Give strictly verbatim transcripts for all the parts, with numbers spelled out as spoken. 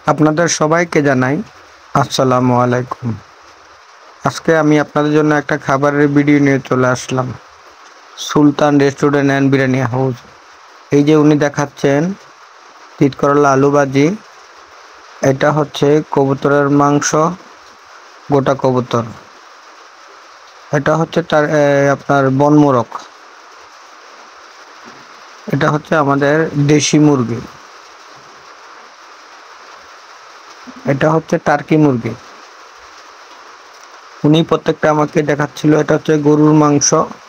আপনাদের সবাইকে জানাই আসসালামু আলাইকুম। আজকে আমি আপনাদের জন্য একটা খাবারের ভিডিও নিয়ে চলে আসলাম। Sultan restaurant and biryani house. এই যে উনি দেখাচ্ছেন তিতকরলা আলু ভাজি, এটা হচ্ছে কবুতরের মাংস, গোটা কবুতর। এটা হচ্ছে তার আপনার বনমোরগ। এটা হচ্ছে আমাদের দেশি মুরগি। এটা হচ্ছে টার্কি মুরগি। উনি প্রত্যেকটা আমাকে দেখাচ্ছিল। এটা হচ্ছে গরুর মাংস।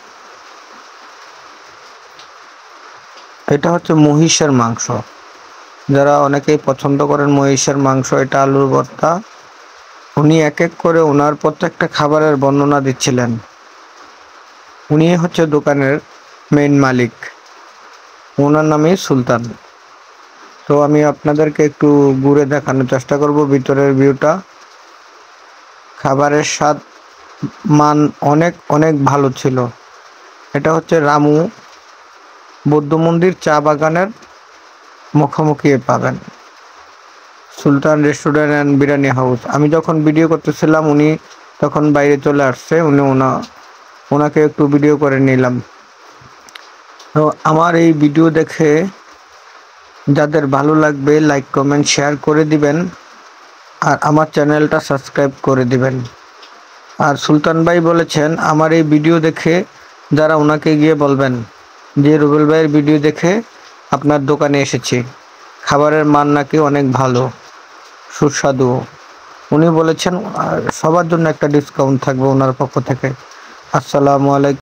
এটা হচ্ছে মহিষের মাংস, যারা অনেকেই পছন্দ করেন মহিষের মাংস। এটা আলুর ভর্তা। উনি এক এক করে ওনার প্রত্যেকটা খাবারের বর্ণনা দিচ্ছিলেন। উনি হচ্ছে দোকানের মেইন মালিক, ওনার নামই সুলতান। তো আমি আপনাদেরকে একটু ঘুরে দেখানোর চেষ্টা করব ভিতরের ভিউটা। খাবারের স্বাদ মান অনেক অনেক ভালো ছিল। এটা হচ্ছে রামু বৌদ্ধ মন্দির চা বাগানের মুখোমুখি পাবেন Sultan restaurant and biryani house. আমি যখন ভিডিও করতেছিলাম উনি তখন বাইরে চলে আসছে। উনি ওনা ওনাকে একটু ভিডিও করে নিলাম। তো আমার এই ভিডিও দেখে যাদের ভালো লাগবে লাইক কমেন্ট শেয়ার করে দিবেন, আর আমার চ্যানেলটা সাবস্ক্রাইব করে দিবেন। আর সুলতান ভাই বলেছেন আমার এই ভিডিও দেখে যারা ওনাকে গিয়ে বলবেন যে রুবেল ভাইয়ের ভিডিও দেখে আপনার দোকানে এসেছি, খাবারের মান নাকি অনেক ভালো, সুস্বাদু। উনি বলেছেন সবার জন্য একটা ডিসকাউন্ট থাকবে ওনার পক্ষ থেকে। আসসালামু আলাইকুম।